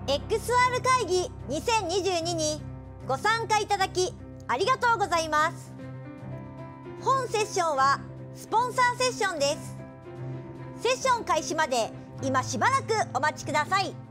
XR 会議2022にご参加いただきありがとうございます。本セッションはスポンサーセッションです。セッション開始まで今しばらくお待ちください。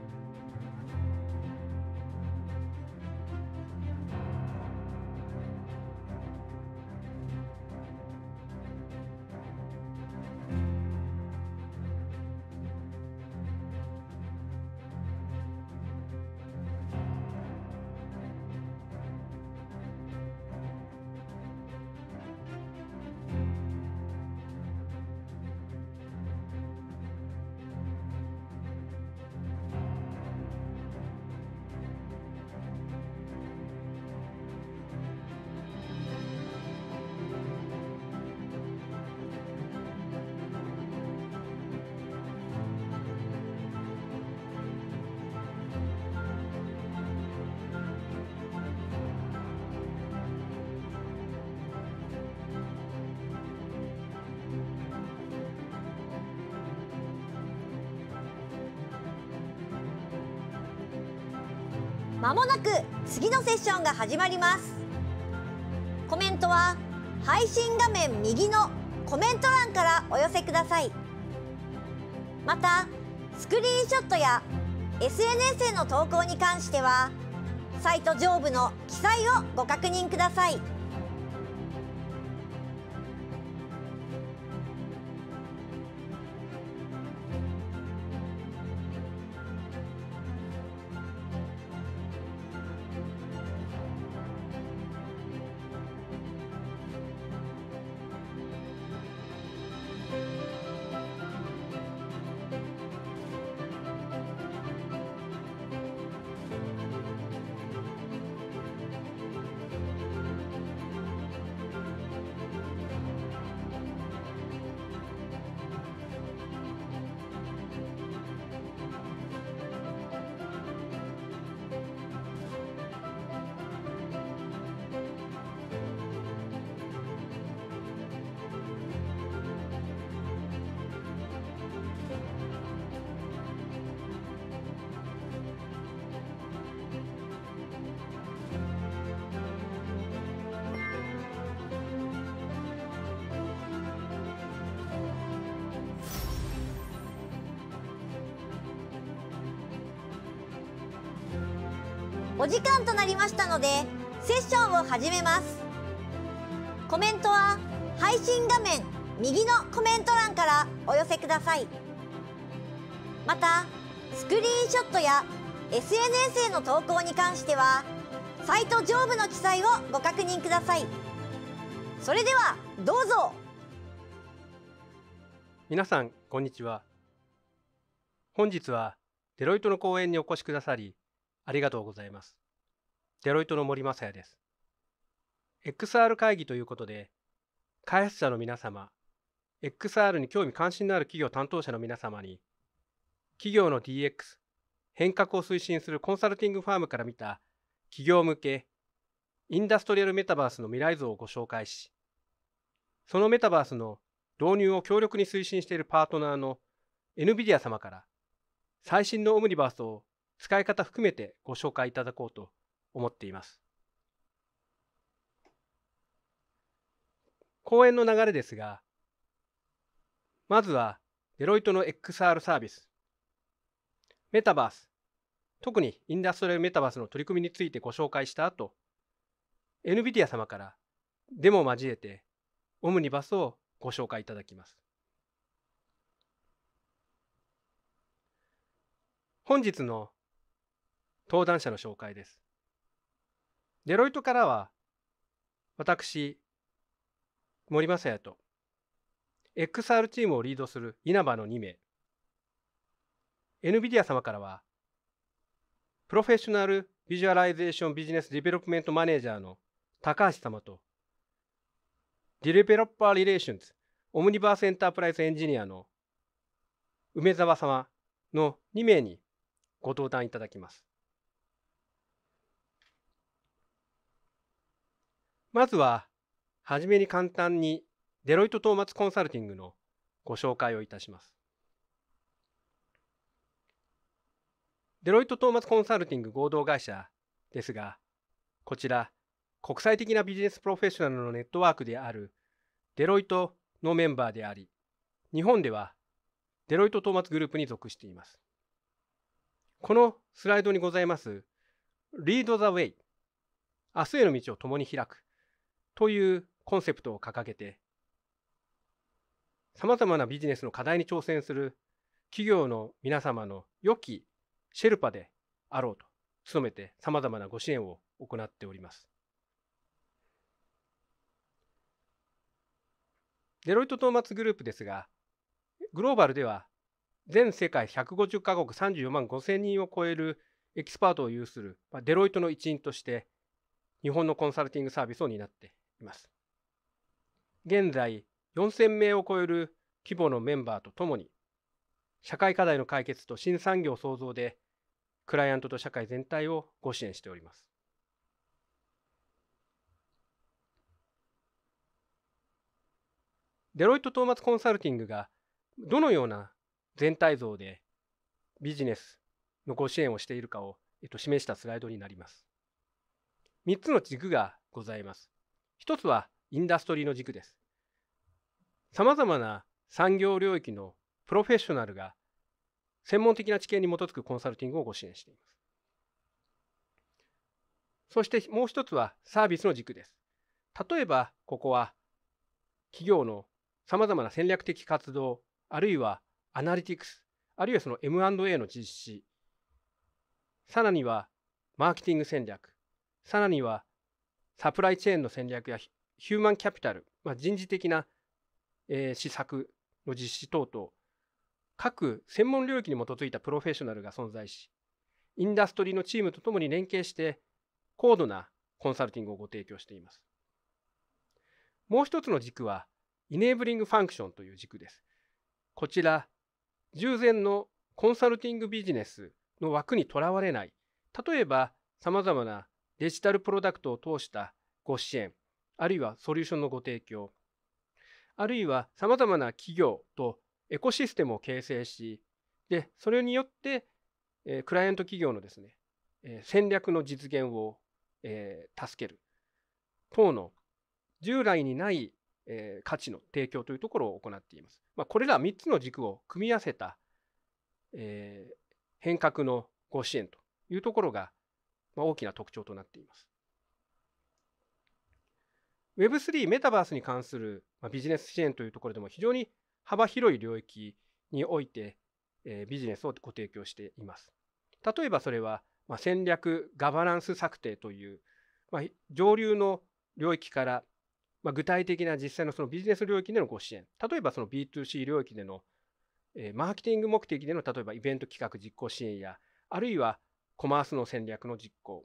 まもなく次のセッションが始まります。コメントは配信画面右のコメント欄からお寄せください。またスクリーンショットや SNS への投稿に関してはサイト上部の記載をご確認ください。お時間となりましたのでセッションを始めます。コメントは配信画面右のコメント欄からお寄せください。またスクリーンショットや SNS への投稿に関してはサイト上部の記載をご確認ください。それではどうぞ。 皆さんこんにちは。本日はデロイトの講演にお越しくださりありがとうございます。デロイトの森正也です。XR 会議ということで、開発者の皆様、XR に興味関心のある企業担当者の皆様に、企業の DX、変革を推進するコンサルティングファームから見た企業向けインダストリアルメタバースの未来像をご紹介し、そのメタバースの導入を強力に推進しているパートナーの NVIDIA 様から最新のオムニバースを使い方含めてご紹介いただこうと思っています。講演の流れですが、まずはデロイトの XR サービス、メタバース、特にインダストリアルメタバースの取り組みについてご紹介した後、NVIDIA 様からデモを交えてオムニバスをご紹介いただきます。本日の登壇者の紹介です。デロイトからは、私、森正也と、XR チームをリードする稲葉の2名、NVIDIA 様からは、プロフェッショナルビジュアライゼーションビジネスディベロップメントマネージャーの高橋様と、ディベロッパーリレーションズオムニバースエンタープライズエンジニアの梅沢様の2名にご登壇いただきます。まずは、はじめに簡単にデロイトトーマツコンサルティングのご紹介をいたします。 デロイト・トーマツコンサルティング合同会社ですが、こちら、国際的なビジネスプロフェッショナルのネットワークであるデロイトのメンバーであり、日本ではデロイト・トーマツグループに属しています。このスライドにございます Lead the Way、明日への道を共に開くというコンセプトを掲げて、さまざまなビジネスの課題に挑戦する企業の皆様の良きシェルパであろうと努めて、さまざまなご支援を行っております。デロイト・トーマツグループですが、グローバルでは全世界150カ国34万5000人を超えるエキスパートを有するデロイトの一員として日本のコンサルティングサービスを担っています。現在4000名を超える規模のメンバーとともに、社会課題の解決と新産業創造でクライアントと社会全体をご支援しております。デロイト・トーマツコンサルティングがどのような全体像でビジネスのご支援をしているかを示したスライドになります。3つの軸がございます。1つはインダストリーの軸です。さまざまな産業領域のプロフェッショナルが専門的な知見に基づくコンサルティングをご支援しています。そしてもう1つはサービスの軸です。例えばここは企業のさまざまな戦略的活動、あるいはアナリティクス、あるいはその M&A の実施、さらにはマーケティング戦略、さらにはサプライチェーンの戦略やヒューマンキャピタル、人事的な、施策の実施等々、各専門領域に基づいたプロフェッショナルが存在し、インダストリーのチームとともに連携して高度なコンサルティングをご提供しています。もう一つの軸はイネーブリングファンクションという軸です。こちら、従前のコンサルティングビジネスの枠にとらわれない、例えばさまざまなデジタルプロダクトを通したご支援、あるいはソリューションのご提供、あるいはさまざまな企業とエコシステムを形成し、でそれによって、クライアント企業のですね、戦略の実現を、助ける等の従来にない、価値の提供というところを行っています。これら3つの軸を組み合わせた、変革のご支援というところが、大きな特徴となっています。Web3 メタバースに関する、ビジネス支援というところでも非常に幅広い領域において、ビジネスをご提供しています。例えばそれは、戦略ガバナンス策定という、上流の領域から、具体的な実際のそのビジネス領域でのご支援、例えばその B2C 領域での、マーケティング目的での例えばイベント企画実行支援や、あるいはコマースの戦略の実行、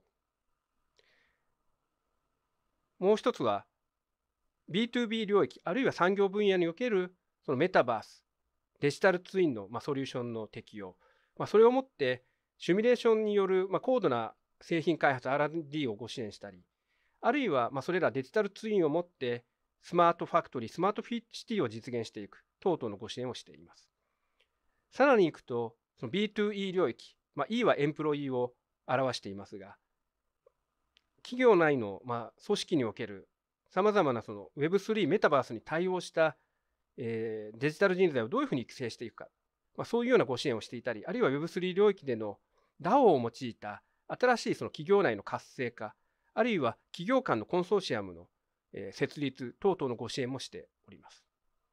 もう一つは B2B 領域、あるいは産業分野におけるそのメタバース、デジタルツインのソリューションの適用、それをもってシミュレーションによる高度な製品開発 R&D をご支援したり、あるいはそれらデジタルツインをもってスマートファクトリー、スマートシティを実現していく等々のご支援をしています。さらにいくと、その B2E 領域、E はエンプロイーを表していますが、企業内の組織におけるさまざまなその Web3 メタバースに対応したデジタル人材をどういうふうに育成していくか、そういうようなご支援をしていたり、あるいは Web3 領域での DAO を用いた新しいその企業内の活性化、あるいは企業間のコンソーシアムの設立等々のご支援もしております。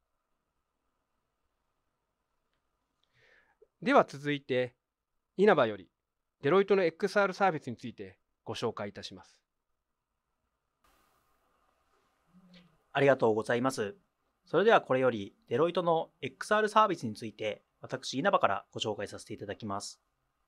では続いて、稲葉よりデロイトの XR サービスについてご紹介いたします。 ありがとうございます。それではこれよりデロイトの XR サービスについて私稲葉からご紹介させていただきます。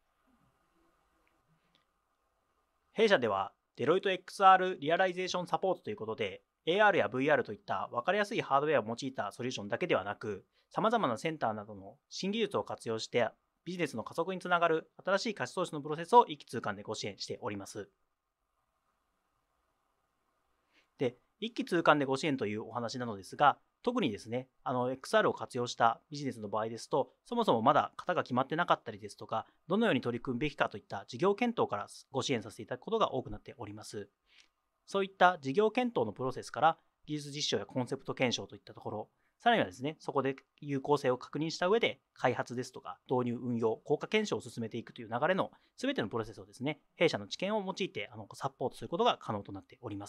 弊社ではデロイト XR リアライゼーションサポートということで AR や VR といった分かりやすいハードウェアを用いたソリューションだけではなく、様々なセンターなどの新技術を活用してビジネスの加速につながる新しい価値創出のプロセスを一気通貫でご支援しております。で、一気通貫でご支援というお話なのですが、 特にですね、XR を活用したビジネスの場合ですと、そもそもまだ型が決まってなかったりですとか、どのように取り組むべきかといった事業検討からご支援させていただくことが多くなっております。そういった事業検討のプロセスから技術実証やコンセプト検証といったところ、さらにはですね、そこで有効性を確認した上で開発ですとか導入運用、効果検証を進めていくという流れの全てのプロセスをですね、弊社の知見を用いてサポートすることが可能となっております。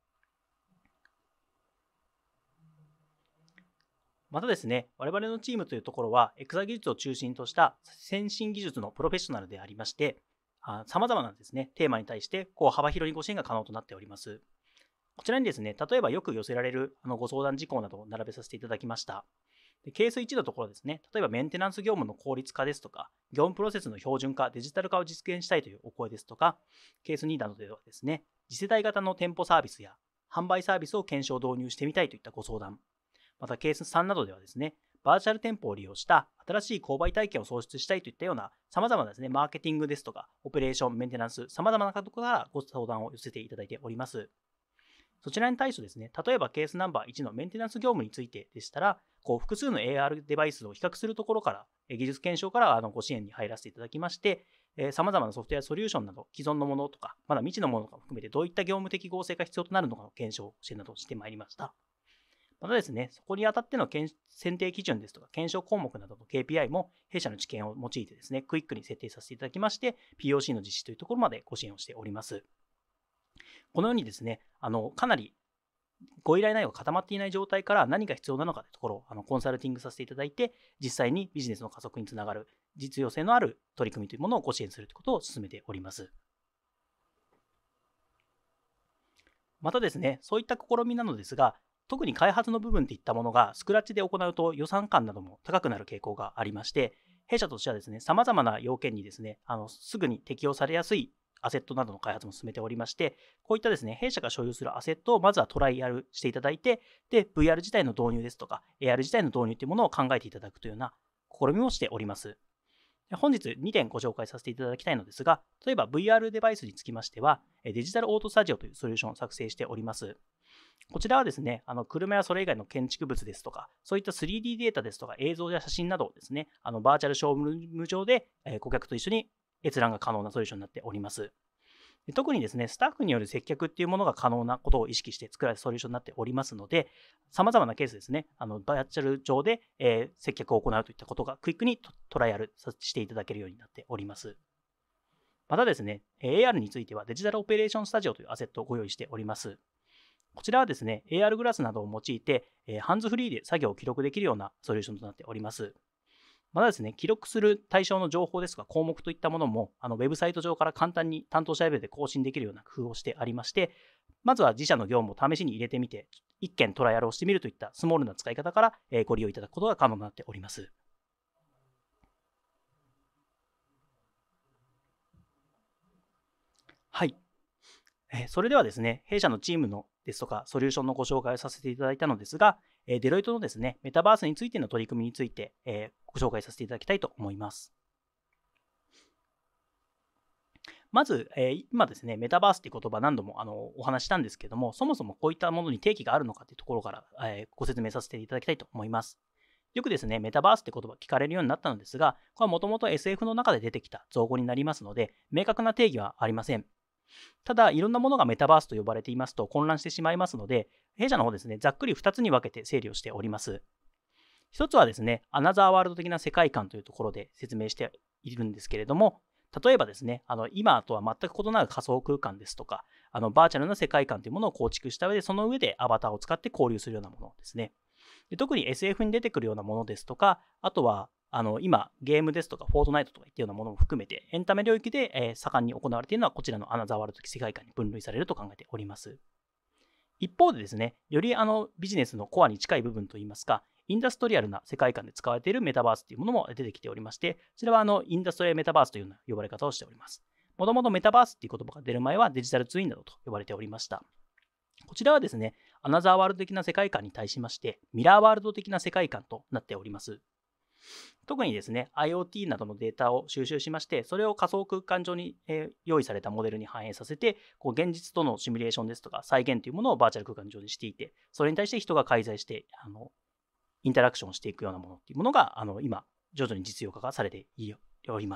またですね、我々のチームというところは、XR 技術を中心とした先進技術のプロフェッショナルでありまして、様々なですね、テーマに対して幅広にご支援が可能となっております。こちらにですね、例えばよく寄せられるご相談事項などを並べさせていただきました。ケース1のところですね、例えばメンテナンス業務の効率化ですとか、業務プロセスの標準化、デジタル化を実現したいというお声ですとか、ケース2などではですね、次世代型の店舗サービスや販売サービスを検証導入してみたいといったご相談、またケース3などではですね、バーチャル店舗を利用した新しい購買体験を創出したいといったような様々なですね、マーケティングですとか、オペレーション、メンテナンス、様々なところからご相談を寄せていただいております。そちらに対してですね、例えばケースナンバー1のメンテナンス業務についてでしたら、複数の AR デバイスを比較するところから、技術検証からご支援に入らせていただきまして、様々なソフトウェアソリューションなど、既存のものとか、まだ未知のものとかも含めてどういった業務的合成が必要となるのかの検証、支援などをしてまいりました。またですね、そこにあたっての選定基準ですとか、検証項目などの KPI も弊社の知見を用いてですね、クイックに設定させていただきまして、POC の実施というところまでご支援をしております。このようにですね、かなりご依頼内容が固まっていない状態から何が必要なのかというところをコンサルティングさせていただいて、実際にビジネスの加速につながる実用性のある取り組みというものをご支援するということを進めております。またですね、そういった試みなのですが、特に開発の部分といったものがスクラッチで行うと予算感なども高くなる傾向がありまして、弊社としてはですね、様々な要件にですね、すぐに適用されやすいアセットなどの開発も進めておりまして、こういったですね、弊社が所有するアセットをまずはトライアルしていただいて、で、VR 自体の導入ですとか、AR 自体の導入というものを考えていただくというような試みをしております。本日2点ご紹介させていただきたいのですが、例えば VR デバイスにつきましては、デジタルオートスタジオというソリューションを作成しております。こちらはですね、車やそれ以外の建築物ですとか、そういった 3D データですとか映像や写真などをですね、バーチャルショールーム上で顧客と一緒に閲覧が可能なソリューションになっております。特にですね、スタッフによる接客っていうものが可能なことを意識して作られたソリューションになっておりますので、様々なケースですね、バーチャル上で、接客を行うといったことがクイックにトライアルしていただけるようになっております。またですね、AR についてはデジタルオペレーションスタジオというアセットをご用意しております。こちらはですね、AR グラスなどを用いて、ハンズフリーで作業を記録できるようなソリューションとなっております。またですね、記録する対象の情報ですとか項目といったものも、ウェブサイト上から簡単に担当者レベルで更新できるような工夫をしてありまして、まずは自社の業務を試しに入れてみて、一件トライアルをしてみるといったスモールな使い方から、ご利用いただくことが可能になっております。はい。それではですね、弊社のチームのですとか、ソリューションのご紹介をさせていただいたのですが、デロイトのですね、メタバースについての取り組みについて、ご紹介させていただきたいと思います。まず、今ですね、メタバースという言葉何度もお話したんですけども、そもそもこういったものに定義があるのかというところから、ご説明させていただきたいと思います。よくですね、メタバースって言葉聞かれるようになったのですが、これはもともと SF の中で出てきた造語になりますので、明確な定義はありません。ただ、いろんなものがメタバースと呼ばれていますと混乱してしまいますので、弊社の方ですね、ざっくり2つに分けて整理をしております。一つはですね、アナザーワールド的な世界観というところで説明しているんですけれども、例えばですね、今とは全く異なる仮想空間ですとか、バーチャルな世界観というものを構築した上で、その上でアバターを使って交流するようなものですね。で、特に SF に出てくるようなものですとか、あとは今、ゲームですとか、フォートナイトとかいったようなものも含めて、エンタメ領域で、盛んに行われているのは、こちらのアナザーワールド的世界観に分類されると考えております。一方でですね、よりビジネスのコアに近い部分といいますか、インダストリアルな世界観で使われているメタバースというものも出てきておりまして、そちらはインダストリアルメタバースというような呼ばれ方をしております。もともとメタバースという言葉が出る前はデジタルツインなどと呼ばれておりました。こちらはですね、アナザーワールド的な世界観に対しまして、ミラーワールド的な世界観となっております。 特にですね、IoT などのデータを収集しまして、それを仮想空間上に、用意されたモデルに反映させて、現実とのシミュレーションですとか再現というものをバーチャル空間上にしていて、それに対して人が介在してインタラクションをしていくようなものっていうものが今徐々に実用化がされております。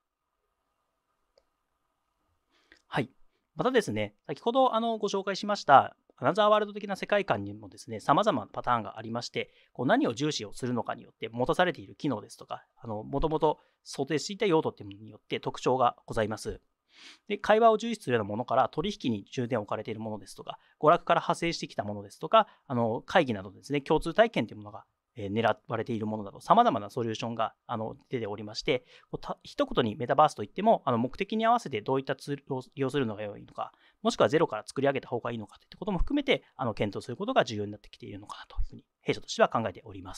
はい。またですね、先ほどご紹介しましたアナザーワールド的な世界観にもですね、様々なパターンがありまして、何を重視をするのかによって持たされている機能ですとか、もともと想定していた用途というものによって特徴がございます。で、会話を重視するようなものから取引に重点を置かれているものですとか、娯楽から派生してきたものですとか、会議などですね、共通体験というものが狙われているものなど、様々なソリューションが出ておりまして、一言にメタバースといっても、目的に合わせてどういったツールを利用するのが良いのか、もしくはゼロから作り上げた方がいいのかといったことも含めて、検討することが重要になってきているのかなというふうに、弊社としては考えております。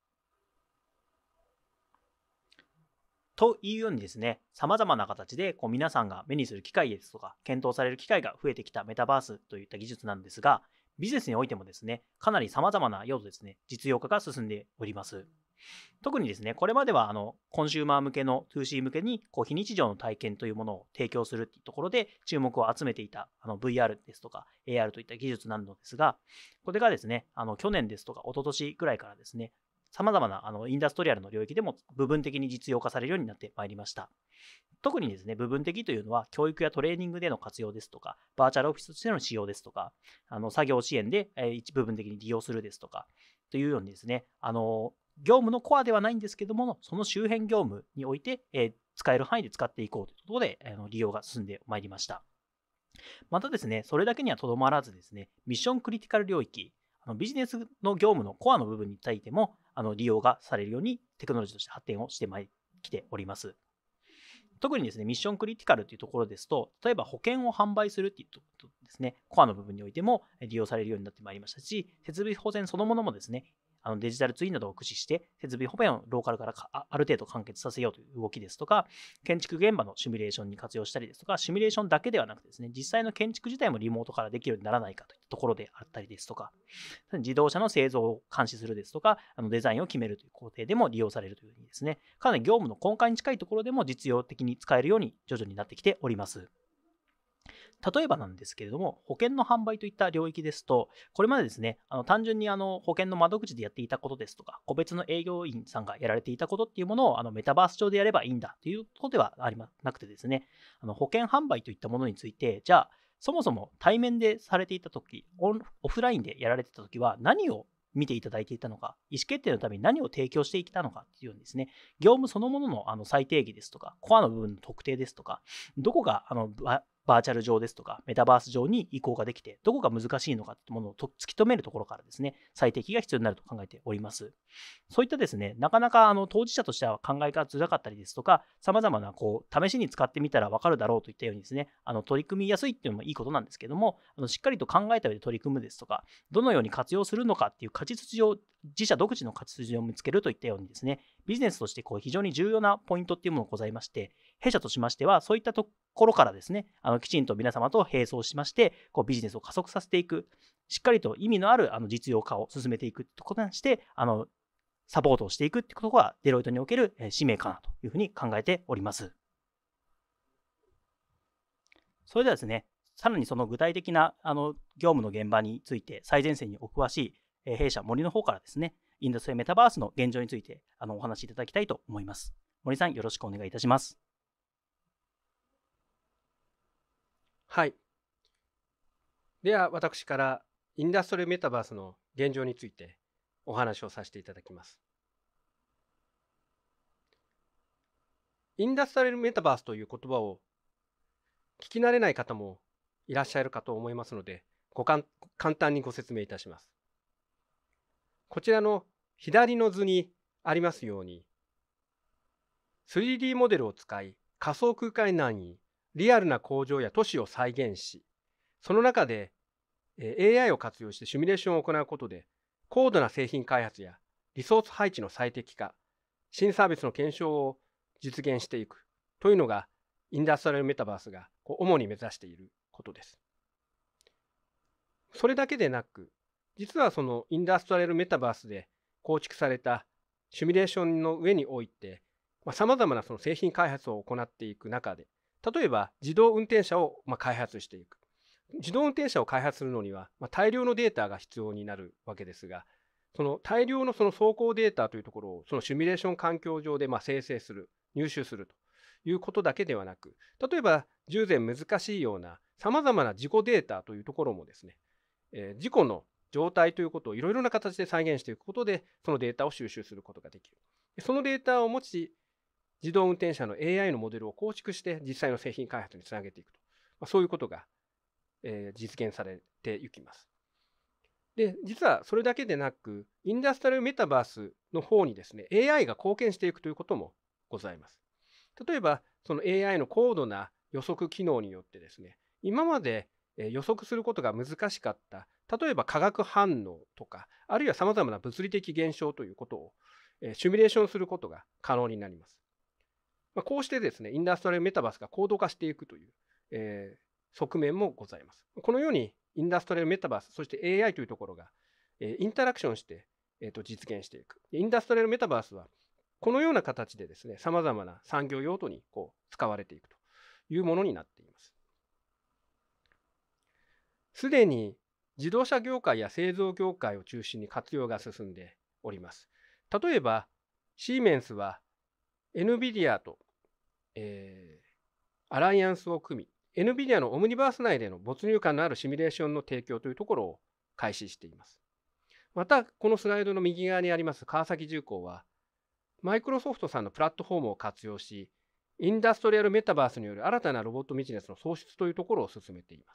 というようにですね、様々な形で皆さんが目にする機会ですとか、検討される機会が増えてきたメタバースといった技術なんですが、ビジネスにおいてもですね、かなり様々な用途ですね、実用化が進んでおります。特にですね、これまではコンシューマー向けの 2C 向けに非日常の体験というものを提供するというところで注目を集めていたVR ですとか AR といった技術なのですが、これがですね、去年ですとか一昨年ぐらいからですね、様々なインダストリアルの領域でも部分的に実用化されるようになってまいりました。特にですね、部分的というのは教育やトレーニングでの活用ですとか、バーチャルオフィスとしての使用ですとか、作業支援で一部分的に利用するですとか、というようにですね、業務のコアではないんですけども、その周辺業務において、使える範囲で使っていこうということで、利用が進んでまいりました。またですね、それだけにはとどまらずですね、ミッションクリティカル領域、ビジネスの業務のコアの部分についても利用がされるようにテクノロジーとして発展をしてきております。特にですね、ミッションクリティカルというところですと、例えば保険を販売するっていうとですね、コアの部分においても利用されるようになってまいりましたし、設備保全そのものもですね、デジタルツインなどを駆使して設備保全をローカルからある程度完結させようという動きですとか、建築現場のシミュレーションに活用したりですとか、シミュレーションだけではなくてですね、実際の建築自体もリモートからできるようにならないかといったところであったりですとか、自動車の製造を監視するですとか、デザインを決めるという工程でも利用されるというふうにですね、かなり業務の根幹に近いところでも実用的に使えるように徐々になってきております。例えばなんですけれども、保険の販売といった領域ですと、これまでですね、単純に保険の窓口でやっていたことですとか、個別の営業員さんがやられていたことっていうものをメタバース上でやればいいんだということではなくてですね、保険販売といったものについて、じゃあ、そもそも対面でされていたとき、オフラインでやられていたときは何を見ていただいていたのか、意思決定のために何を提供していたのかっていうようにですね、業務そのものの再定義ですとか、コアの部分の特定ですとか、どこがバーチャル上ですとか、メタバース上に移行ができて、どこが難しいのかというものを突き止めるところからですね、最適が必要になると考えております。そういったですね、なかなか当事者としては考えがづらかったりですとか、様々な試しに使ってみたら分かるだろうといったようにですね、取り組みやすいっていうのもいいことなんですけども、しっかりと考えた上で取り組むですとか、どのように活用するのかっていう価値筋を、自社独自の価値筋を見つけるといったようにですね、ビジネスとして非常に重要なポイントっていうものがございまして、弊社としましては、そういったところからですね、きちんと皆様と並走しまして、ビジネスを加速させていく、しっかりと意味のある実用化を進めていくということにして、サポートをしていくということがデロイトにおける使命かなというふうに考えております。それではですね、さらにその具体的な業務の現場について最前線にお詳しい弊社森の方からですね、インダストリーメタバースの現状についてお話しいただきたいと思います。森さん、よろしくお願いいたします。 はい。では私からインダストリーメタバースの現状についてお話をさせていただきます。インダストリーメタバースという言葉を聞き慣れない方もいらっしゃるかと思いますので、簡単にご説明いたします。こちらの左の図にありますように、3D モデルを使い仮想空間内にリアルな工場や都市を再現し、その中で AI を活用してシミュレーションを行うことで、高度な製品開発やリソース配置の最適化、新サービスの検証を実現していくというのがインダストリアルメタバースが主に目指していることです。それだけでなく、実はそのインダストリアルメタバースで構築されたシミュレーションの上において、様々なその製品開発を行っていく中で、例えば自動運転車を開発していく。自動運転車を開発するのには、大量のデータが必要になるわけですが、その大量のその走行データというところをそのシミュレーション環境上で生成する、入手するということだけではなく、例えば従前難しいような様々な事故データというところもですね、事故の状態ということをいろいろな形で再現していくことで、そのデータを収集することができる。そのデータを持ち、自動運転車の AI のモデルを構築して実際の製品開発につなげていくと、そういうことが、実現されていきます。で、実はそれだけでなく、インダストリアルメタバースの方にですね、AI が貢献していくということもございます。例えば、その AI の高度な予測機能によってですね、今まで予測することが難しかった、例えば化学反応とか、あるいは様々な物理的現象ということをシミュレーションすることが可能になります。こうしてですね、インダストリアルメタバースが高度化していくという、側面もございます。このようにインダストリアルメタバース、そして AI というところがインタラクションして、実現していく。インダストリアルメタバースはこのような形でですね、様々な産業用途に使われていくというものになっています。すでに自動車業界や製造業界を中心に活用が進んでおります。例えば、シーメンスは NVIDIA と、アライアンスを組み、NVIDIA のオムニバース内での没入感のあるシミュレーションの提供というところを開始しています。また、このスライドの右側にあります川崎重工は、マイクロソフトさんのプラットフォームを活用し、インダストリアルメタバースによる新たなロボットビジネスの創出というところを進めています。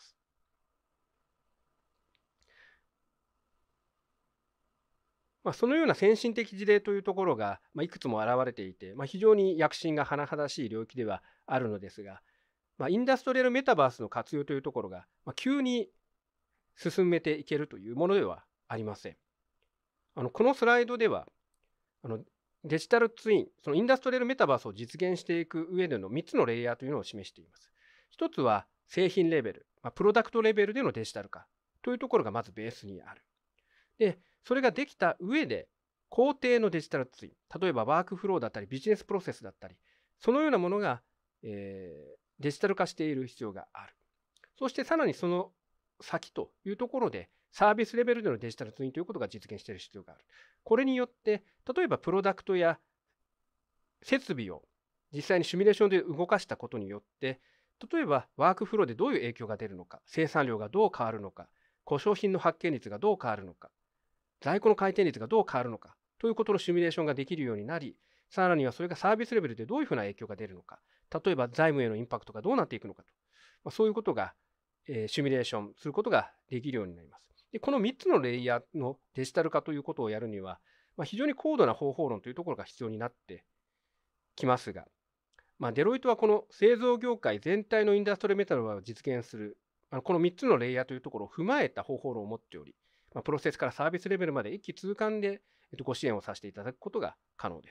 そのような先進的事例というところがいくつも現れていて、非常に躍進が甚だしい領域ではあるのですが、インダストリアルメタバースの活用というところが急に進めていけるというものではありません。このスライドではデジタルツイン、そのインダストリアルメタバースを実現していく上での3つのレイヤーというのを示しています。一つは製品レベル、プロダクトレベルでのデジタル化というところがまずベースにある。で、それができた上で工程のデジタルツイン、例えばワークフローだったりビジネスプロセスだったり、そのようなものが、デジタル化している必要がある。そしてさらにその先というところでサービスレベルでのデジタルツインということが実現している必要がある。これによって例えばプロダクトや設備を実際にシミュレーションで動かしたことによって、例えばワークフローでどういう影響が出るのか、生産量がどう変わるのか、故障品の発見率がどう変わるのか、在庫の回転率がどう変わるのかということのシミュレーションができるようになり、さらにはそれがサービスレベルでどういうふうな影響が出るのか、例えば財務へのインパクトがどうなっていくのかと、そういうことが、シミュレーションすることができるようになります。で、この3つのレイヤーのデジタル化ということをやるには、非常に高度な方法論というところが必要になってきますが、デロイトはこの製造業界全体のインダストリーメタバースを実現するこの3つのレイヤーというところを踏まえた方法論を持っており、プロセスからサービスレベルまで一気通貫でご支援をさせていただくことが可能です。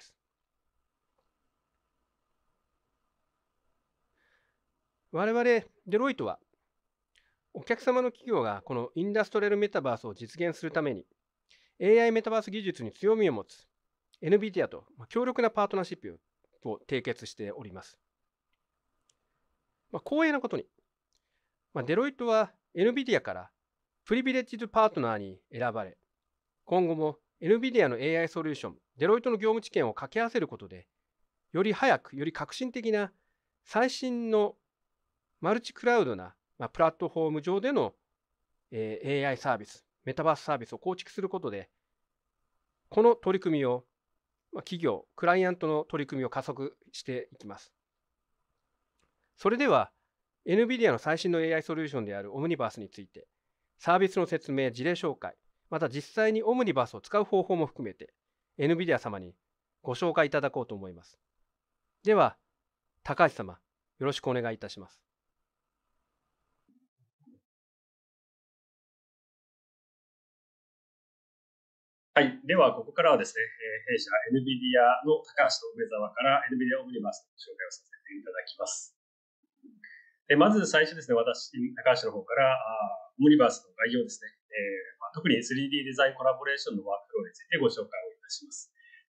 我々デロイトはお客様の企業がこのインダストリアルメタバースを実現するために AI メタバース技術に強みを持つ NVIDIA と強力なパートナーシップを締結しております。光栄なことに、デロイトは NVIDIA からプリビレッジドパートナーに選ばれ、今後も NVIDIA の AI ソリューション、デロイトの業務知見を掛け合わせることで、より早く、より革新的な最新のマルチクラウドなプラットフォーム上での AI サービス、メタバースサービスを構築することで、この取り組みを企業、クライアントの取り組みを加速していきます。それでは、NVIDIA の最新の AI ソリューションであるオムニバースについて、サービスの説明、事例紹介、また実際にオムニバースを使う方法も含めて、NVIDIA 様にご紹介いただこうと思います。では、高橋様、よろしくお願いいたします。 はい。では、ここからはですね、弊社 NVIDIA の高橋と梅澤から NVIDIA オムニバースの紹介をさせていただきます。まず最初ですね、私、高橋の方からオムニバースの概要ですね、特に 3D デザインコラボレーションのワークフローについてご紹介をいたします。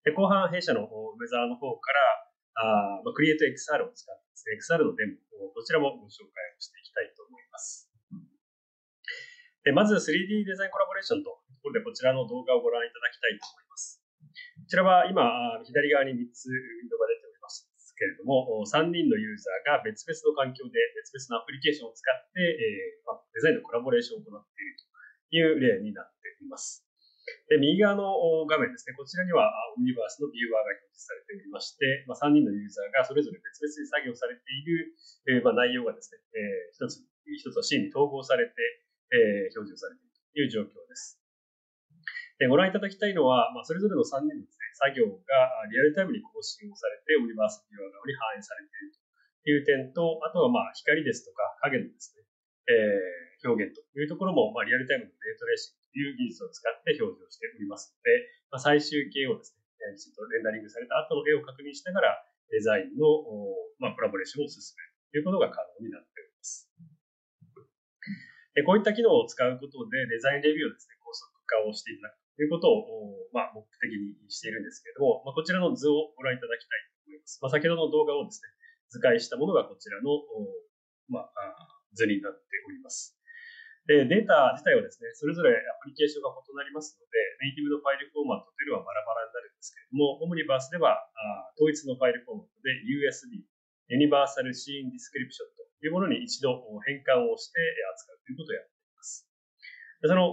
で、後半、弊社の梅澤の方から、Create XR を使ってですね、XR のデモ、こちらもご紹介をしていきたいと思います。で、まず 3D デザインコラボレーションというところで、こちらの動画をご覧いただきたいと思います。こちらは今、左側に3つウィンドウが出ておりますけれども、3人のユーザーが別々の環境で別々のアプリケーションを使って、デザインのコラボレーションを行っているという例になっています。で、右側の画面ですね。こちらにはオムニバースのビューアーが表示されておりまして、3人のユーザーがそれぞれ別々に作業されている、内容がですね、一つのシーンに統合されて、表示されているという状況です。で、ご覧いただきたいのは、それぞれの3人のですね、作業がリアルタイムに更新をされて、オムニバースビューアー側に反映されているという点と、あとは光ですとか影のですね、表現というところも、リアルタイムのレートレーシングという技術を使って表示をしておりますので、最終形をですね、きちんとレンダリングされた後の絵を確認しながら、デザインの、コラボレーションを進めるということが可能になっております。で、こういった機能を使うことで、デザインレビューをですね、高速化をしていただくということを、目的にしているんですけれども、こちらの図をご覧いただきたいと思います。先ほどの動画をですね、図解したものがこちらの、図になっております。で、データ自体はですね、それぞれアプリケーションが異なりますので、ネイティブのファイルフォーマットというのはバラバラになるんですけれども、オムニバースでは統一のファイルフォーマットで USB、ユニバーサルシーンディスクリプションというものに一度変換をして扱うということをやっています。で、その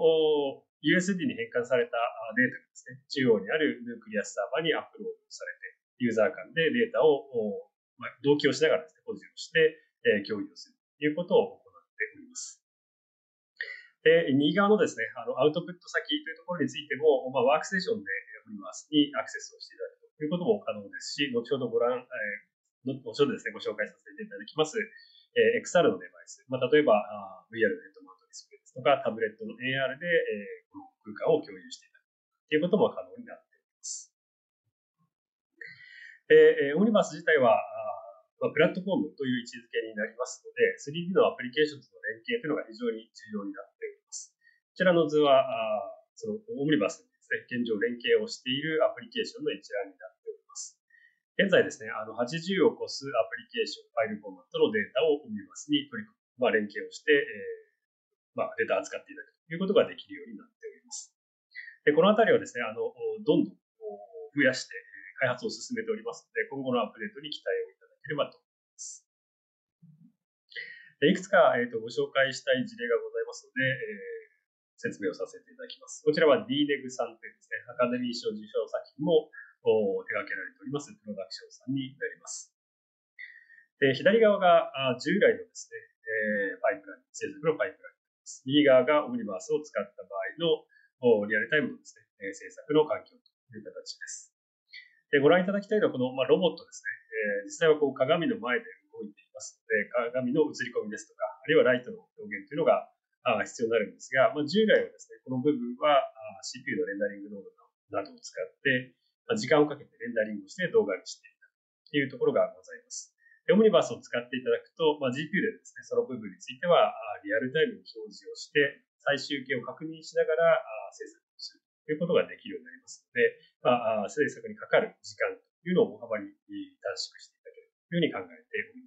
USB に変換されたデータがですね、中央にあるヌークリアスサーバーにアップロードされて、ユーザー間でデータを同期をしながらですね、保持をして共有をするということを行っております。で、右側のですね、アウトプット先というところについても、ワークステーションでオムニバースにアクセスをしていただくということも可能ですし、後ほどですね、ご紹介させていただきます、XR のデバイス、例えばVR のヘッドマウントディスプレイですとか、タブレットの AR で、この空間を共有していただくということも可能になっています。で、オムニバース自体は、プラットフォームという位置づけになりますので、3D のアプリケーションとの連携というのが非常に重要になっております。こちらの図は、そのオムニバースにですね、現状連携をしているアプリケーションの一覧になっております。現在ですね、80を超すアプリケーション、ファイルフォーマットのデータをオムニバースに取り込む、連携をして、データを扱っていただくということができるようになっております。で、このあたりはですね、どんどん増やして開発を進めておりますので、今後のアップデートに期待をいただければと思います。で、いくつか、ご紹介したい事例がございますので、説明をさせていただきます。こちらは DNEG さんというですね、アカデミー賞受賞作品も手掛けられておりますプロダクションさんになります。で、左側が従来のですね、パイプライン、制作のパイプラインです。右側がオムニバースを使った場合のリアルタイムのですね、制作の環境という形です。で、ご覧いただきたいのはこの、ロボットですね。実際は鏡の前で動いていますので、鏡の映り込みですとか、あるいはライトの表現というのが必要になるんですが、従来はですね、この部分は CPU のレンダリングノードなどを使って、時間をかけてレンダリングをして動画にしていたというところがございます。で、オムニバースを使っていただくと、GPU でですね、その部分についてはリアルタイムに表示をして、最終形を確認しながら制作をするということができるようになりますので、制作にかかる時間というのを大幅に短縮していただけるというふうに考えております。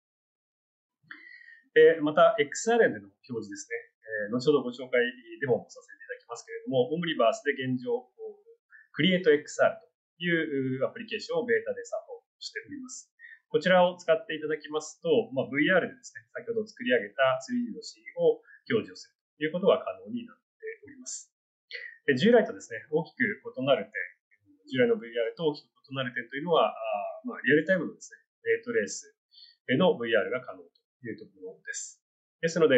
また、XR での表示ですね。後ほどご紹介デモもさせていただきますけれども、オムニバースで現状、Create XR というアプリケーションをベータでサポートしております。こちらを使っていただきますと、VR でですね、先ほど作り上げた 3D のシーンを表示をするということが可能になっております。で、従来とですね、大きく異なる点、従来の VR と大きく異なる点というのは、リアルタイムのですね、レートレースの VR が可能というところです。ですので、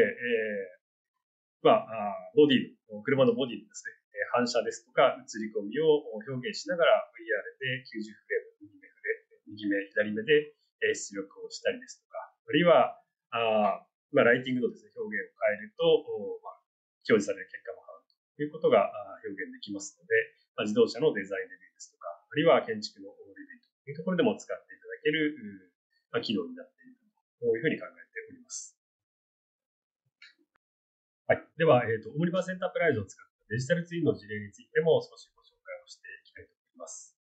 ボディの、車のボディのですね、反射ですとか、映り込みを表現しながら VR で90フレーム、右目、左目で出力をしたりですとか、あるいは、ライティングのですね、表現を変えると、表示される結果も変わるということが表現できますので、自動車のデザインレビューですとか、あるいは建築のレビューというところでも使っていただける、機能になっているというふうに考えております。はい。では、オムニバースエンタープライズを使ったデジタルツインの事例についても少しご紹介をしていきたいと思います。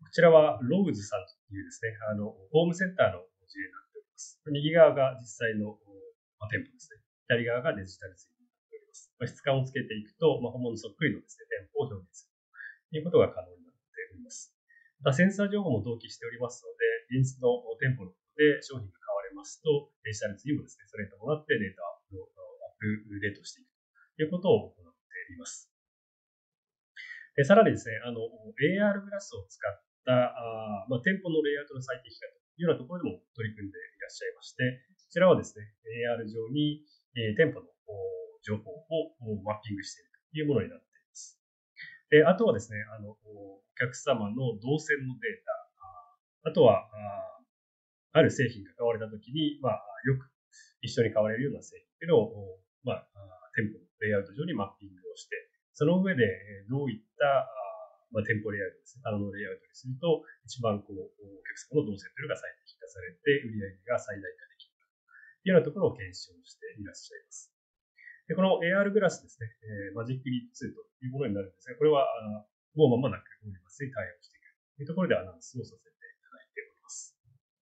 ちらはローズさんというですね、ホームセンターの事例になっております。右側が実際の、店舗ですね。左側がデジタルツインになっております。質感をつけていくと、本物そっくりのですね、店舗を表現するということが可能になっております。また、センサー情報も同期しておりますので、現実の店舗のことで商品が買われますと、デジタルツインもですね、それに伴ってデータをアップデートしていくということを行っています。さらにですね、AR グラスを使った店舗のレイアウトの最適化というようなところでも取り組んでいらっしゃいまして、こちらはですね、AR 上に店舗の情報をマッピングしているというものになっています。あとはですね、お客様の動線のデータ、あとは、ある製品が買われたときに、よく一緒に買われるような製品というのを、店舗のレイアウト上にマッピングをして、その上でどういった店舗レイアウトですね、棚のレイアウトにすると、一番お客様の動線というのが最適化されて、売上が最大化できるというようなところを検証していらっしゃいます。でこの AR グラスですね、マジックリップ2というものになるんですが、これはもう間もなくオムニバスに対応していくというところでアナウンスをさせていただいております。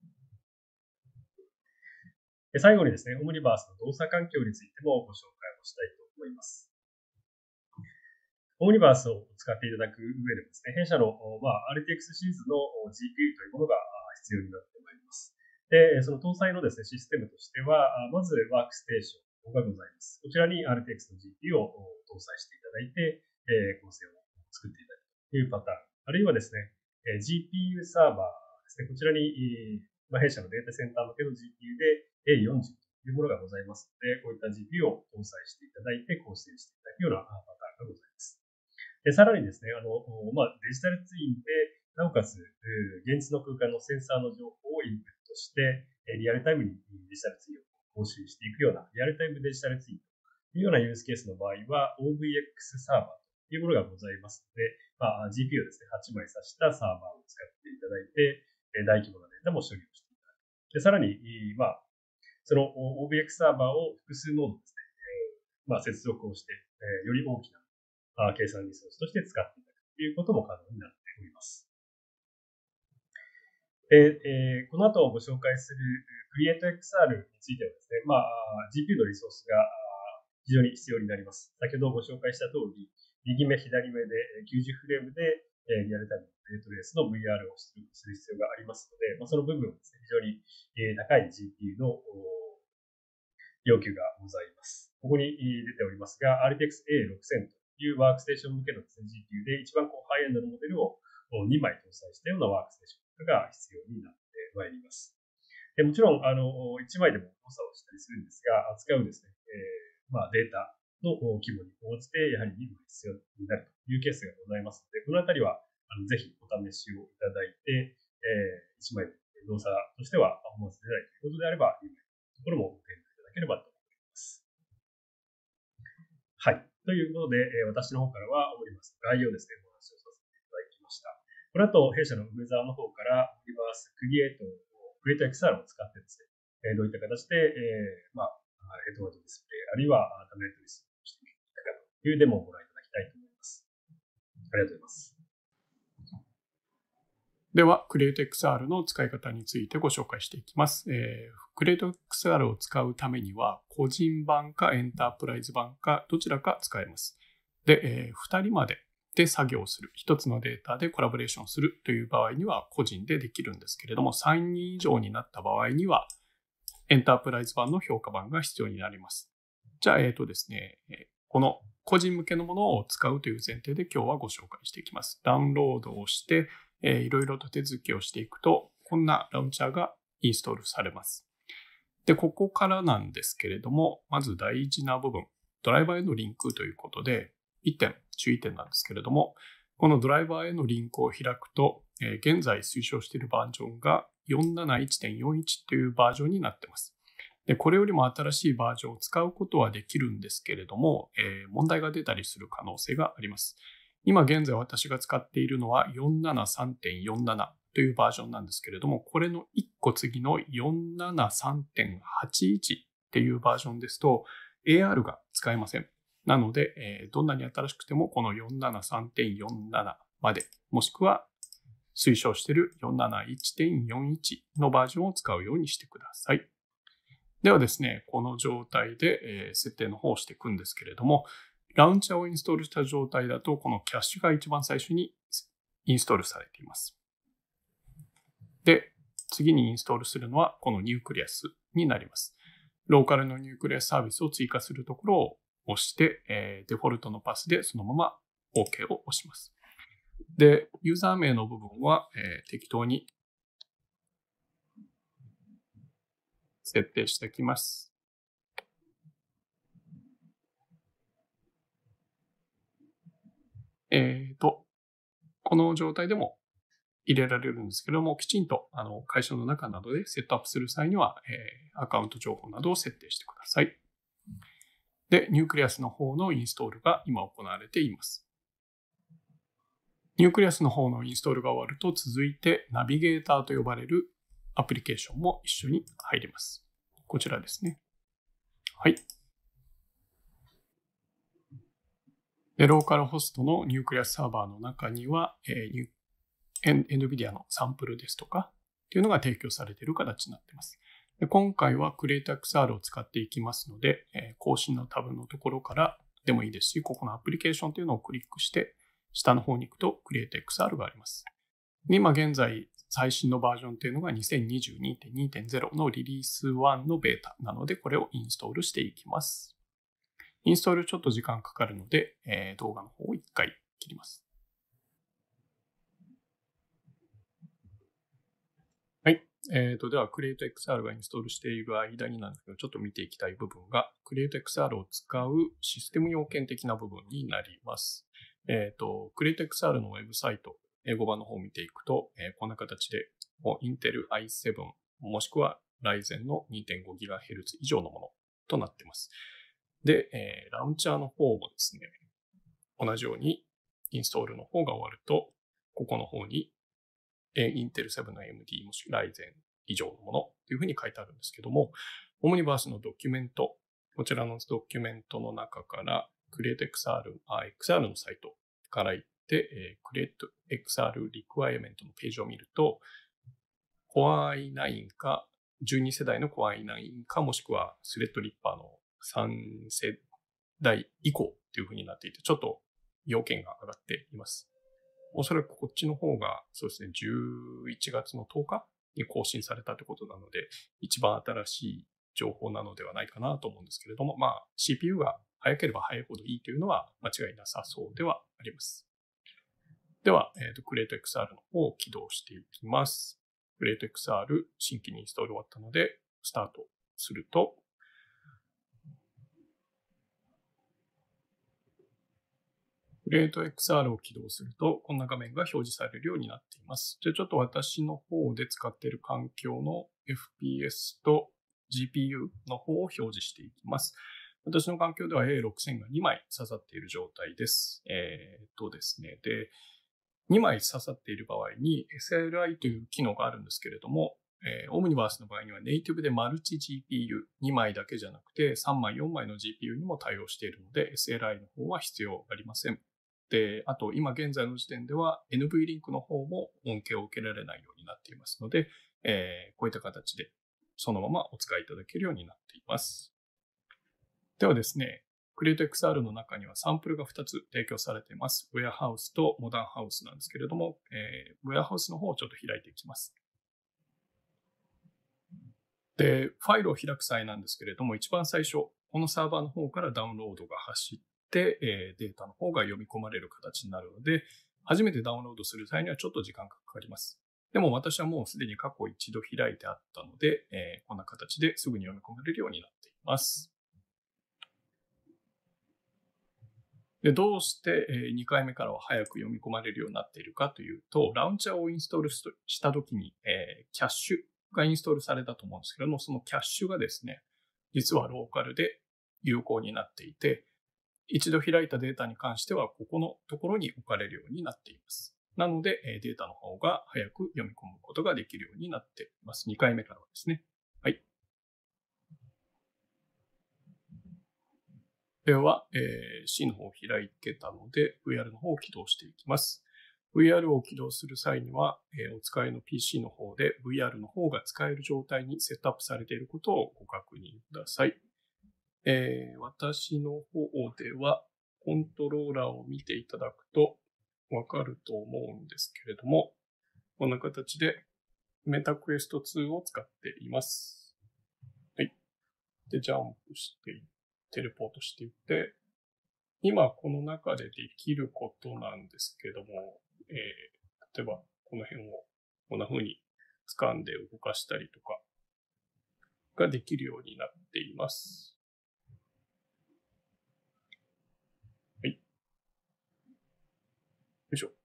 最後にですね、オムニバースの動作環境についてもご紹介をしたいと思います。オムニバースを使っていただく上でもですね、弊社の、RTX シリーズの GPU というものが必要になってまいります。で、その搭載のですね、システムとしては、まずワークステーションがございます。こちらに RTX の GPU を搭載していただいて、構成を作っていただくというパターン。あるいはですね、GPU サーバーですね、こちらに、弊社のデータセンター向けの GPU で A40 というものがございますので、こういった GPU を搭載していただいて構成していただくようなパターンがございます。さらにですね、デジタルツインで、なおかつ、現実の空間のセンサーの情報をインプットして、リアルタイムにデジタルツインを更新していくような、リアルタイムデジタルツインというようなユースケースの場合は、OVX サーバーというものがございますので、GPU をですね、8枚挿したサーバーを使っていただいて、大規模なデータも処理をしていただく。でさらに、その OVX サーバーを複数ノードですね、接続をして、より大きな計算リソースとして使っていただくということも可能になっております。この後ご紹介する CreateXR についてはですね、GPU のリソースが非常に必要になります。先ほどご紹介した通り、右目、左目で90フレームでリアルタイムレートレースの VR を出力する必要がありますので、その部分はですね、非常に高い GPU の要求がございます。ここに出ておりますが、RTX A6000 というワークステーション向けの GPU で一番ハイエンドのモデルを2枚搭載したようなワークステーションが必要になってまいります。もちろん、1枚でも動作をしたりするんですが、扱うですね、データの規模に応じて、やはり2枚必要になるというケースがございますので、このあたりは、ぜひお試しをいただいて、1枚で動作としてはパフォーマンス出ないということであれば、2枚のところもご検討いただければと思います。はい。ということで、私の方からは、オムニバースの概要ですね、お話をさせていただきました。この後、弊社の梅沢の方から、オムニバースクリエイト XR を使ってですね、どういった形で、ヘッドマウントディスプレイ、あるいはタブレットディスプレイをしていくかというデモをご覧いただきたいと思います。ありがとうございます。 では、CreateXR の使い方についてご紹介していきます。CreateXR を使うためには、個人版かエンタープライズ版かどちらか使えます。で、2人まで作業する、1つのデータでコラボレーションするという場合には個人でできるんですけれども、3人以上になった場合には、エンタープライズ版の評価版が必要になります。じゃあ、ですね、この個人向けのものを使うという前提で今日はご紹介していきます。ダウンロードをして、いろいろと手続きをしていくと、こんなラウンチャーがインストールされます。で、ここからなんですけれども、まず大事な部分、ドライバーへのリンクということで、1点、注意点なんですけれども、このドライバーへのリンクを開くと、現在推奨しているバージョンが 471.41 というバージョンになっています。で、これよりも新しいバージョンを使うことはできるんですけれども、問題が出たりする可能性があります。今現在私が使っているのは 473.47 というバージョンなんですけれども、これの1個次の 473.81 っていうバージョンですと AR が使えません。なので、どんなに新しくてもこの 473.47 まで、もしくは推奨している 471.41 のバージョンを使うようにしてください。ではですね、この状態で、設定の方をしていくんですけれども、ラウンチャーをインストールした状態だと、このキャッシュが一番最初にインストールされています。で、次にインストールするのはこのニュークリアスになります。ローカルのニュークリアスサービスを追加するところを押して、デフォルトのパスでそのまま OK を押します。で、ユーザー名の部分は、適当に設定しておきます。この状態でも入れられるんですけども、きちんと会社の中などでセットアップする際には、アカウント情報などを設定してください。で、ニュークリアスの方のインストールが今行われています。ニュークリアスの方のインストールが終わると、続いてナビゲーターと呼ばれるアプリケーションも一緒に入ります。こちらですね。はい。で、ローカルホストのニュークリアスサーバーの中には、NVIDIA のサンプルですとかっていうのが提供されている形になっています。で、今回は CreateXR を使っていきますので、更新のタブのところからでもいいですし、ここのアプリケーションというのをクリックして、下の方に行くと CreateXR があります。今現在、最新のバージョンというのが 2022.2.0 のリリース1のベータなので、これをインストールしていきます。インストールちょっと時間かかるので、動画の方を1回切ります。はい。では、CreateXR がインストールしている間になんですけど、ちょっと見ていきたい部分が、CreateXR を使うシステム要件的な部分になります。CreateXR のウェブサイト、英語版の方を見ていくと、こんな形で、Intel i7 もしくは Ryzen の 2.5GHz 以上のものとなっています。で、ラウンチャーの方もですね、同じようにインストールの方が終わると、ここの方に、Intel 7 の AMD もしくは Ryzen 以上のものというふうに書いてあるんですけども、オムニバースのドキュメント、こちらのドキュメントの中から、XR のサイトから行って、CreateXR Requirement のページを見ると、Core i9 か、12世代の Core i9 か、もしくはスレッドリッパーの3世代以降というふうになっていて、ちょっと要件が上がっています。おそらくこっちの方が、そうですね、11月の10日に更新されたということなので、一番新しい情報なのではないかなと思うんですけれども、CPU が早ければ早いほどいいというのは間違いなさそうではあります。では、CreateXR の方を起動していきます。CreateXR 新規にインストール終わったので、スタートすると、CreateXR を起動すると、こんな画面が表示されるようになっています。じゃあちょっと私の方で使っている環境の FPS と GPU の方を表示していきます。私の環境では A6000 が2枚刺さっている状態です。ですね。で、2枚刺さっている場合に SLI という機能があるんですけれども、オムニバースの場合にはネイティブでマルチ GPU2 枚だけじゃなくて3枚4枚の GPU にも対応しているので SLI の方は必要ありません。で、あと今現在の時点では NV リンクの方も恩恵を受けられないようになっていますので、こういった形でそのままお使いいただけるようになっています。ではですね、CreateXR の中にはサンプルが2つ提供されています。Warehouse と Modern House なんですけれども、Warehouse の方をちょっと開いていきます。で、ファイルを開く際なんですけれども、一番最初、このサーバーの方からダウンロードが走って、データの方が読み込まれる形になるので、初めてダウンロードする際にはちょっと時間がかかります。でも私はもうすでに過去一度開いてあったので、こんな形ですぐに読み込まれるようになっています。で、どうして2回目からは早く読み込まれるようになっているかというと、ラウンチャーをインストールしたときに、キャッシュがインストールされたと思うんですけども、そのキャッシュがですね、実はローカルで有効になっていて、一度開いたデータに関しては、ここのところに置かれるようになっています。なので、データの方が早く読み込むことができるようになっています。2回目からはですね。はい。では、C の方を開けたので、VR の方を起動していきます。 VR を起動する際には、お使いの PC の方で VR の方が使える状態にセットアップされていることをご確認ください。私の方では、コントローラーを見ていただくとわかると思うんですけれども、こんな形でメタクエスト2を使っています。はい。で、ジャンプして、テレポートしていって、今この中でできることなんですけども、例えばこの辺をこんな風に掴んで動かしたりとかができるようになっています。はい。よいしょ。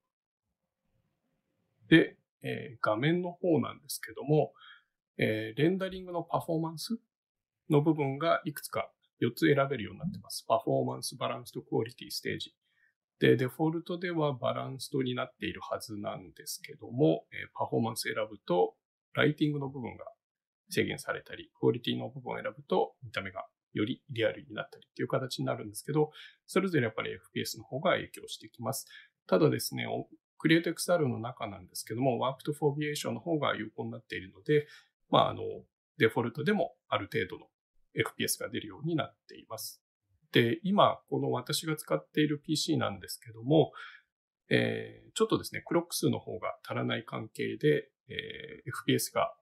で、画面の方なんですけども、レンダリングのパフォーマンスの部分がいくつか4つ選べるようになっています。パフォーマンス、バランスとクオリティ、ステージ。で、デフォルトではバランスドになっているはずなんですけども、パフォーマンス選ぶと、ライティングの部分が制限されたり、クオリティの部分を選ぶと、見た目がよりリアルになったりっていう形になるんですけど、それぞれやっぱり FPS の方が影響してきます。ただですね、Create XR の中なんですけども、Warp to Foveation の方が有効になっているので、デフォルトでもある程度の FPS が出るようになっています。で、今、この私が使っている PC なんですけども、ちょっとですね、クロック数の方が足らない関係で、FPS が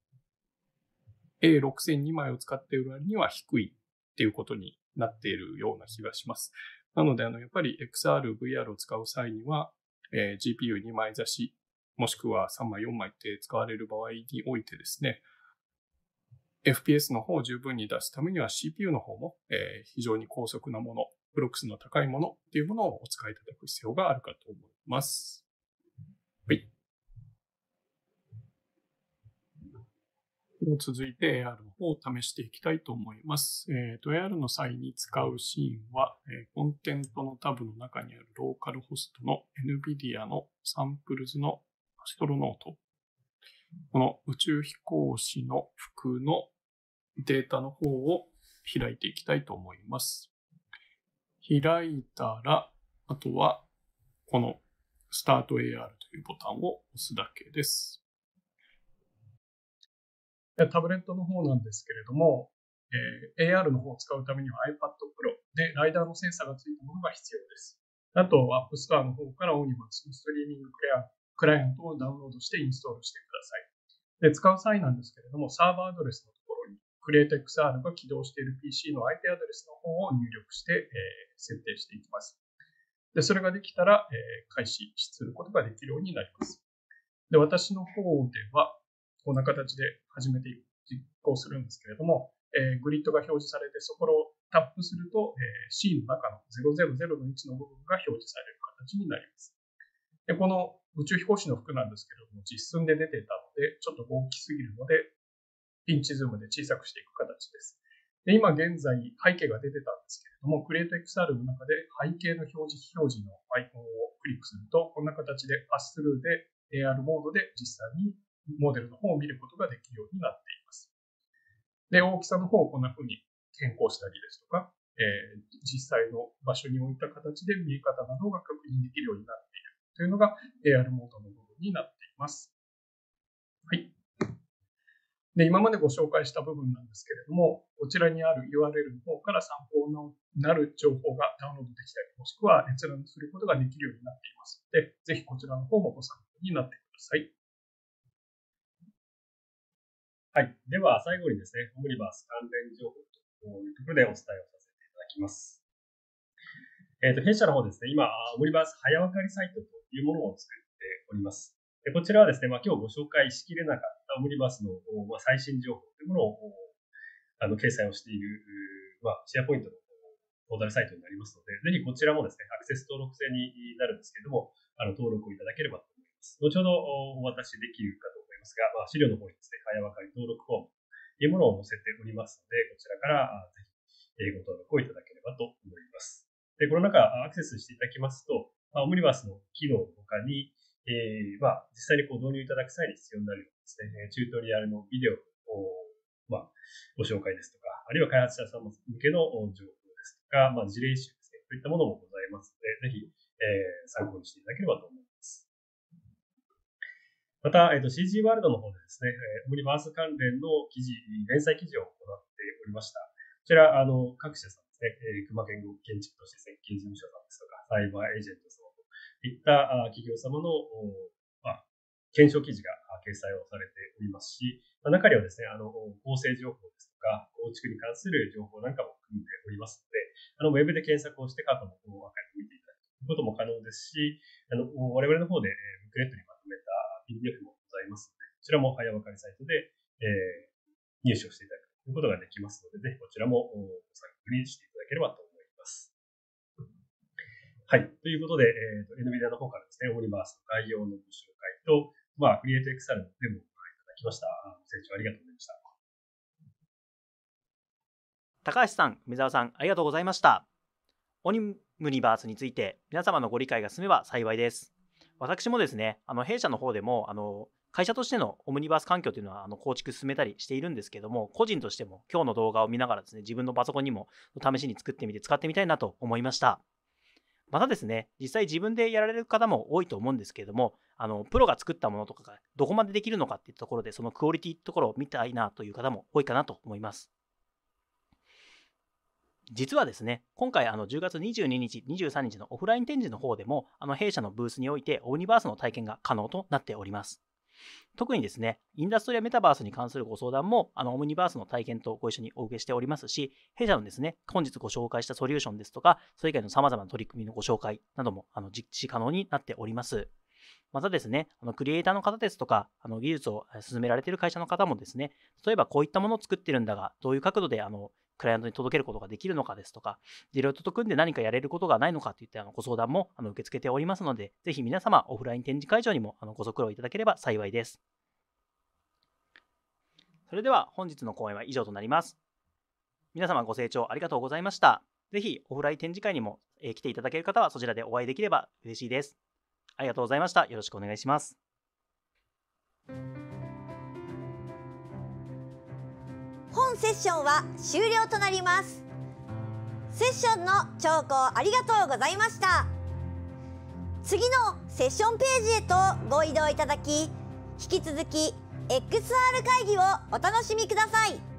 A6002 枚を使っている割には低いっていうことになっているような気がします。なので、やっぱり XR、VR を使う際には、GPU2 枚差し、もしくは3枚、4枚って使われる場合においてですね、FPS の方を十分に出すためには CPU の方も、非常に高速なもの、クロック数の高いものっていうものをお使いいただく必要があるかと思います。はい。続いて AR の方を試していきたいと思います。AR の際に使うシーンは、コンテントのタブの中にあるローカルホストの NVIDIA のサンプルズのアストロノート。この宇宙飛行士の服のデータの方を開いていきたいと思います。開いたら、あとはこのスタート AR というボタンを押すだけです。タブレットの方なんですけれども、AR の方を使うためには iPad Pro でライダーのセンサーがついたものが必要です。あと、App Store の方から Omniverse のストリーミングクライアントをダウンロードしてインストールしてください。で、使う際なんですけれども、サーバーアドレスのところに Create XR が起動している PC の IP アドレスの方を入力して、設定していきます。で、それができたら、開始することができるようになります。で、私の方では、こんな形で始めて実行するんですけれども、グリッドが表示されて、そこをタップすると、C の中の000の位置の部分が表示される形になります。で、この宇宙飛行士の服なんですけれども、実寸で出てたので、ちょっと大きすぎるので、ピンチズームで小さくしていく形です。で、今現在背景が出てたんですけれども、Create XR の中で背景の表示のアイコンをクリックすると、こんな形でパススルーで AR モードで実際にモデルの方を見ることができるようになっています。で、大きさの方をこんな風に変更したりですとか、実際の場所に置いた形で見え方などが確認できるようになっているというのが AR モードの部分になっています。はい。で、今までご紹介した部分なんですけれども、こちらにある URL の方から参考になる情報がダウンロードできたり、もしくは閲覧することができるようになっていますので、ぜひこちらの方もご参考になってください。 はい。では、最後にですね、オムニバース関連情報というところでお伝えをさせていただきます。弊社の方ですね、今、オムニバース早わかりサイトというものを作っております。こちらはですね、今日ご紹介しきれなかったオムニバースの最新情報というものを掲載をしている、シェアポイントのポータルサイトになりますので、ぜひこちらもですね、アクセス登録制になるんですけれども、登録をいただければと思います。後ほどお渡しできるかと思いますが、資料の方にですね、早わかり登録フォームというものを載せておりますので、こちらからぜひご登録をいただければと思います。で、この中アクセスしていただきますと、オムニバースの機能の他に、実際に導入いただく際に必要になるようですね、チュートリアルのビデオを、ご紹介ですとか、あるいは開発者さん向けの情報ですとか、事例集ですね、といったものもございますので、ぜひ、参考にしていただければと思います。 また、CG ワールドの方でですね、オムニバース関連の連載記事を行っておりました。こちら、各社さんですね、熊建築都市設計事務所さんですとか、サイバーエージェントさんといった企業様の、検証記事が掲載をされておりますし、中にはですね、構成情報ですとか、構築に関する情報なんかも含んでおりますので、ウェブで検索をしてカードも分かり見ていただくということも可能ですし、我々の方でブックレットにまとめた PDF もございますので、こちらも早分かりサイトで、入手をしていただくということができますので、ぜひこちらもご参考にしていただければと思います。はい。ということで、NVIDIA の方からですね、オムニバースの概要のご紹介と、クリエイト XR のデモをご覧いただきました。ご清聴ありがとうございました。 高橋さん、梅澤さん、ありがとうございました。オムニバースについて皆様のご理解が進めば幸いです。私もですね、弊社の方でも、会社としてのオムニバース環境というのは構築進めたりしているんですけども、個人としても今日の動画を見ながらですね、自分のパソコンにも試しに作ってみて使ってみたいなと思いました。またですね、実際自分でやられる方も多いと思うんですけれども、プロが作ったものとかがどこまでできるのかっていうところで、そのクオリティってところを見たいなという方も多いかなと思います。実はですね、今回10月22日、23日のオフライン展示の方でも、弊社のブースにおいてオムニバースの体験が可能となっております。特にですね、インダストリアメタバースに関するご相談も、オムニバースの体験とご一緒にお受けしておりますし、弊社のですね、本日ご紹介したソリューションですとか、それ以外の様々な取り組みのご紹介なども実施可能になっております。またですね、クリエイターの方ですとか、技術を進められている会社の方もですね、例えばこういったものを作ってるんだが、どういう角度でクライアントに届けることができるのかですとか、デロイトと組んで何かやれることがないのかといったご相談も受け付けておりますので、ぜひ皆様オフライン展示会場にもご足労いただければ幸いです。それでは本日の講演は以上となります。皆様ご清聴ありがとうございました。ぜひオフライン展示会にも来ていただける方はそちらでお会いできれば嬉しいです。ありがとうございました。よろしくお願いします。 本セッションは終了となります。セッションの聴講ありがとうございました。次のセッションページへとご移動いただき、引き続き XR 会議をお楽しみください。